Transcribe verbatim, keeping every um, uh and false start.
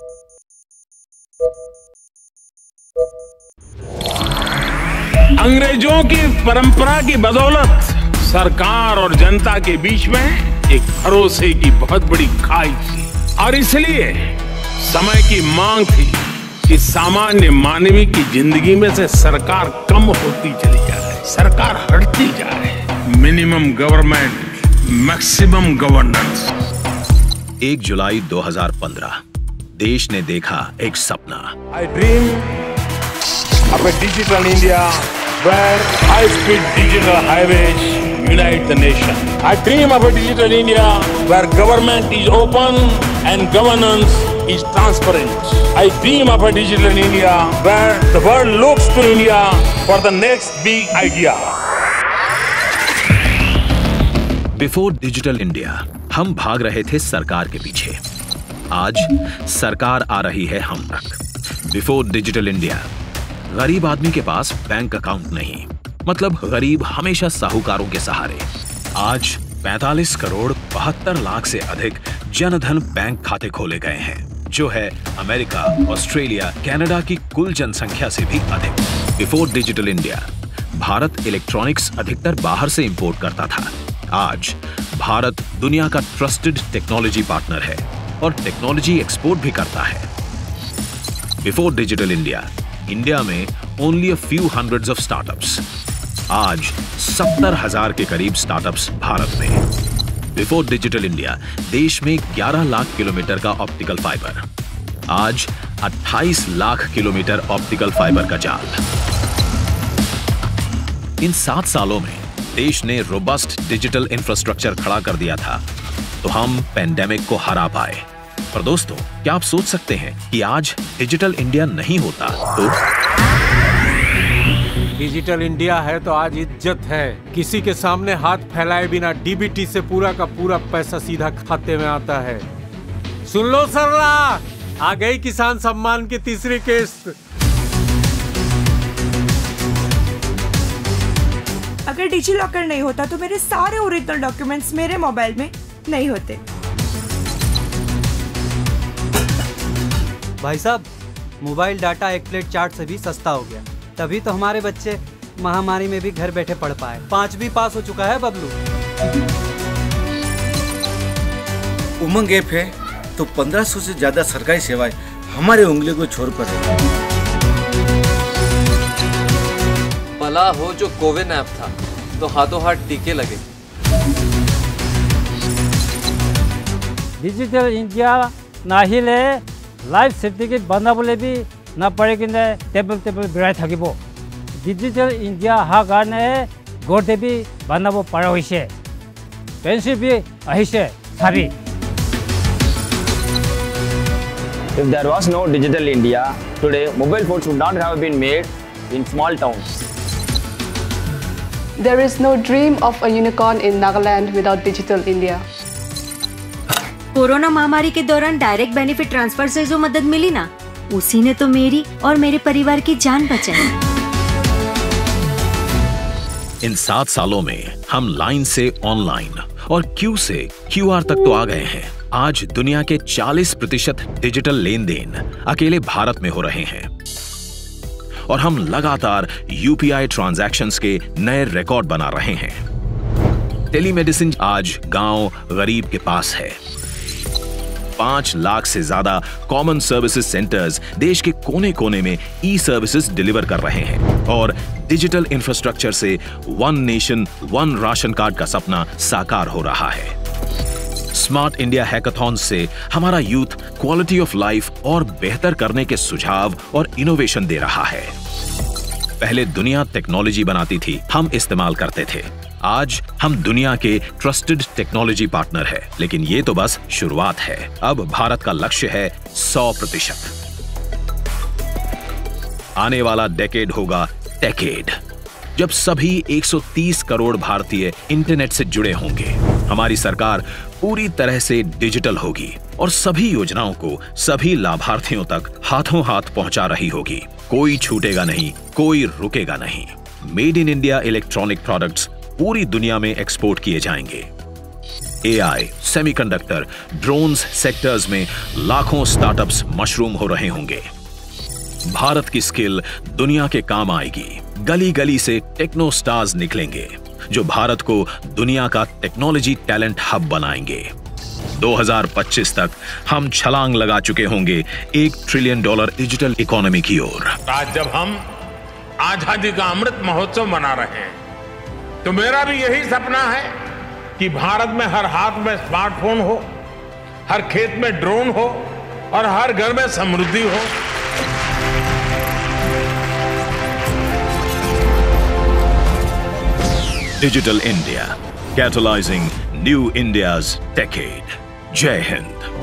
अंग्रेजों की परंपरा की बदौलत सरकार और जनता के बीच में एक भरोसे की बहुत बड़ी खाई थी और इसलिए समय की मांग थी कि सामान्य मानवी की जिंदगी में से सरकार कम होती चली जाए, सरकार हटती जाए। Minimum government, maximum governance. एक जुलाई दो हज़ार पंद्रह देश ने देखा एक सपना। I dream of a digital India where high-speed digital highways unite the nation. I dream of a digital India where government is open and governance is transparent. I dream of a digital India where the world looks to India for the next big idea. Before digital India हम भाग रहे थे सरकार के पीछे। आज सरकार आ रही है हम तक। बिफोर डिजिटल इंडिया गरीब आदमी के पास बैंक अकाउंट नहीं, मतलब गरीब हमेशा साहूकारों के सहारे। आज पैंतालीस करोड़ बहत्तर लाख से अधिक जनधन बैंक खाते खोले गए हैं, जो है अमेरिका, ऑस्ट्रेलिया, कनाडा की कुल जनसंख्या से भी अधिक। Before digital India Bharat electronics अधिकतर बाहर से इंपोर्ट करता था। आज भारत दुनिया का ट्रस्टेड टेक्नोलॉजी पार्टनर है और टेक्नोलॉजी एक्सपोर्ट भी करता है। बिफोर डिजिटल इंडिया इंडिया में only a few hundreds of startups. आज सत्तर हजार के करीब स्टार्टअप्स भारत में। बिफोर डिजिटल इंडिया देश में ग्यारह लाख किलोमीटर का ऑप्टिकल फाइबर। आज अट्ठाईस लाख किलोमीटर ऑप्टिकल फाइबर का जाल। इन सात सालों में देश ने रोबस्ट डिजिटल इंफ्रास्ट्रक्चर खड़ा कर दिया था तो हम पेंडेमिक को हरा पाए। पर दोस्तों, क्या आप सोच सकते हैं कि आज डिजिटल इंडिया नहीं होता तो? डिजिटल इंडिया है तो आज इज्जत है। किसी के सामने हाथ फैलाए बिना डीबीटी से पूरा का पूरा पैसा सीधा खाते में आता है। सुन लो सरला, आ गई किसान सम्मान की तीसरी किस्त। अगर डिजी लॉकर नहीं होता तो मेरे सारे ओरिजिनल डॉक्यूमेंट्स मेरे मोबाइल में नहीं होते। भाई साहब, मोबाइल डाटा एक प्लेट चाट से भी सस्ता हो गया, तभी तो हमारे बच्चे महामारी में भी घर बैठे पढ़ पाए। पांचवी पास हो चुका है बबलू। उमंग ऐप है तो पंद्रह सौ से ज्यादा सरकारी सेवाएं हमारे उंगली को छोर पर है। भला हो जो कोविन ऐप था तो हाथों हाथ टीके लगे। डिजिटल इंडिया नाहिले लाइफ सर्टिफिकेट बनाबले भी ना पड़े कि टेबल टेबल बिराय থাকিব। डिजिटल इंडिया हा कारणे गोटे भी बनाब पारा होइसे, पेंसिल भी आहिसे सारी। If there was no digital India, today mobile phones would not have been made in small towns. There is no dream of a unicorn in Nagaland without digital India. Corona महामारी के दौरान direct benefit transfer से जो मदद मिली ना, उसी ने तो मेरी और मेरे परिवार की जान बचाई। इन सात सालों में हम लाइन से ऑनलाइन और क्यू से क्यूआर तक तो आ गए हैं। आज दुनिया के चालीस प्रतिशत डिजिटल लेन देन अकेले भारत में हो रहे हैं और हम लगातार यूपीआई ट्रांजैक्शंस के नए रिकॉर्ड बना रहे हैं। टेलीमेडिसिन आज गांव गरीब के पास है। पांच लाख से ज्यादा कॉमन सर्विसेज सेंटर्स देश के कोने कोने में ई सर्विसेज डिलीवर कर रहे हैं और डिजिटल इंफ्रास्ट्रक्चर से one nation one ration card का सपना साकार हो रहा है। स्मार्ट इंडिया हैकाथॉन से हमारा यूथ क्वालिटी ऑफ लाइफ और बेहतर करने के सुझाव और इनोवेशन दे रहा है। पहले दुनिया टेक्नोलॉजी बनाती थी, हम इस्तेमाल करते थे। आज हम दुनिया के ट्रस्टेड टेक्नोलॉजी पार्टनर है, लेकिन ये तो बस शुरुआत है। अब भारत का लक्ष्य है सौ प्रतिशत। आने वाला डेकेड होगा टेकेड, जब सभी एक सौ तीस करोड़ भारतीय इंटरनेट से जुड़े होंगे। हमारी सरकार पूरी तरह से डिजिटल होगी और सभी योजनाओं को सभी लाभार्थियों तक हाथों हाथ पहुंचा रही होगी। कोई छूटेगा नहीं, कोई रुकेगा नहीं। Made in India electronic products पूरी दुनिया में एक्सपोर्ट किए जाएंगे। एआई, सेमीकंडक्टर, ड्रोन्स सेक्टर्स में लाखों स्टार्टअप्स मशरूम हो रहे होंगे। भारत की स्किल दुनिया के काम आएगी। गली गली से टेक्नो स्टार्स निकलेंगे जो भारत को दुनिया का टेक्नोलॉजी टैलेंट हब बनाएंगे। दो हज़ार पच्चीस तक हम छलांग लगा चुके होंगे एक ट्रिलियन डॉलर डिजिटल इकोनॉमी की ओर। आज जब हम आजादी का अमृत महोत्सव मना रहे हैं तो मेरा भी यही सपना है कि भारत में हर हाथ में स्मार्टफोन हो, हर खेत में ड्रोन हो और हर घर में समृद्धि हो। Digital India, catalyzing new India's decade. Jai Hind.